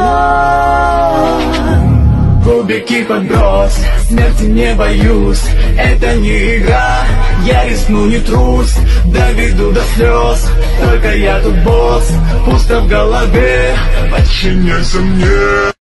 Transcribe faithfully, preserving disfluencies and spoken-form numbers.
Кубики подбрось, смерти не боюсь. Это не игра, я рискну, не трусь. Доведу до слез, только я тут босс. Пусто в голове, подчиняйся мне.